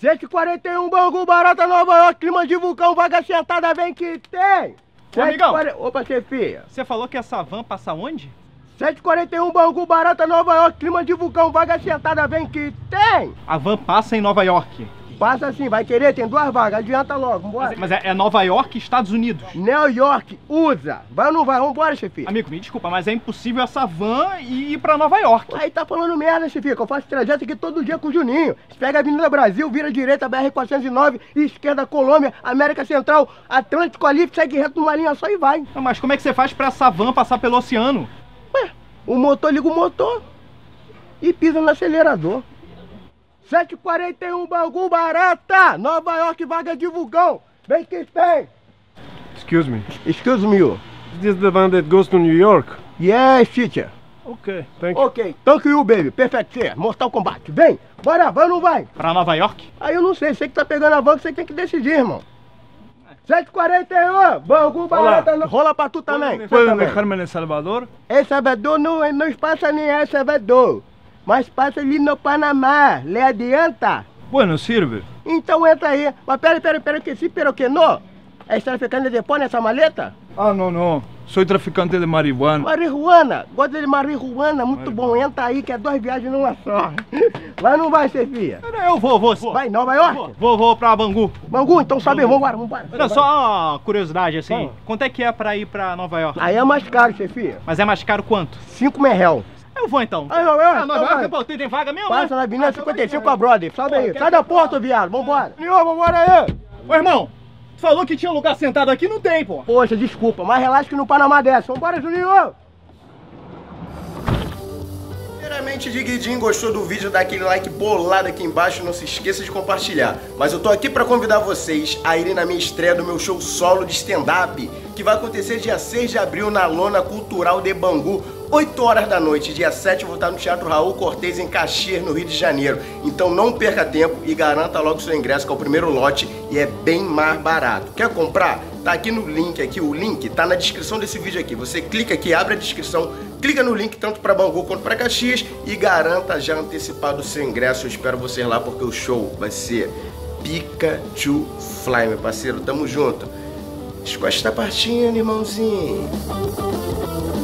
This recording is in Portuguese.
141 Bangu, Barata, Nova York, clima de vulcão, vaga sentada, vem que tem! Ô, amigão! Opa, chefia! Você falou que essa van passa onde? 141 Bangu, Barata, Nova York, clima de vulcão, vaga sentada, vem que tem! A van passa em Nova York. Passa assim, vai querer? Tem 2 vagas, adianta logo, vambora. Mas é Nova York, Estados Unidos. New York, USA. Vai ou não vai? Vambora, chefia. Amigo, me desculpa, mas é impossível essa van ir pra Nova York. Aí tá falando merda, chefia, que eu faço trajeto aqui todo dia com o Juninho. Você pega a Avenida Brasil, vira direita, BR-409, esquerda, Colômbia, América Central, Atlântico ali, segue reto numa linha só e vai. Não, mas como é que você faz pra essa van passar pelo oceano? Ué, o motor liga o motor e pisa no acelerador. 741 Bangu, Barata, Nova York, vaga de vulcão. Vem que tem. Excuse me. Excuse me. Is this the one that goes to New York? Yes, teacher. Okay, thank you. Ok, thank you, baby. Perfect, sir. Mortal Kombat. Vem, bora, vai ou não vai? Pra Nova York? Aí eu não sei, você que tá pegando a van, você tem que decidir, irmão. 741, Bangu, Barata, rola pra tu também. ¿Pueden dejarme en El Salvador? El Salvador não passa nem El Salvador, mas passa ali no Panamá. Le adianta? Bueno, sirve. Então entra aí. Mas pera, que sim, pero que não? É traficante de pó nessa maleta? Ah, no, no. Soy traficante de marihuana. Marihuana, gosta de marihuana, muito bom. Entra aí que é 2 viagens numa só. Vai ou não vai, chefia? Eu vou. Vai, Nova York? Vou pra Bangu. Bangu, então sobe, vambora. Não, só uma curiosidade assim, quanto é que é pra ir pra Nova York? Aí é mais caro, chefia. Mas é mais caro quanto? 5 merréu. Eu vou então. Aí, Nova York, Nova York, pô, tem vaga mesmo? Passa né? na Avenida 55 com a brother. Sobe aí. Sai da porta, viado. Vambora. Senhor, vambora aí. Ô, irmão, tu falou que tinha lugar sentado aqui, não tem, pô. Poxa, desculpa, mas relaxa que no Panamá desce. Vambora, Juninho. Primeiramente, Diguidinho, gostou do vídeo, dá aquele like bolado aqui embaixo, não se esqueça de compartilhar. Mas eu tô aqui pra convidar vocês a irem na minha estreia do meu show solo de stand-up, que vai acontecer dia 6 de abril na Lona Cultural de Bangu, 8 horas da noite. Dia 7 eu vou estar no Teatro Raul Cortez, em Caxias, no Rio de Janeiro. Então não perca tempo e garanta logo seu ingresso, que é o primeiro lote e é bem mais barato. Quer comprar? Tá aqui no link, o link tá na descrição desse vídeo aqui. Você clica aqui, abre a descrição, clica no link tanto para Bangu quanto para Caxias e garanta já antecipado o seu ingresso. Eu espero vocês lá porque o show vai ser Pikachu Fly, meu parceiro. Tamo junto. Escosta tá partindo, irmãozinho.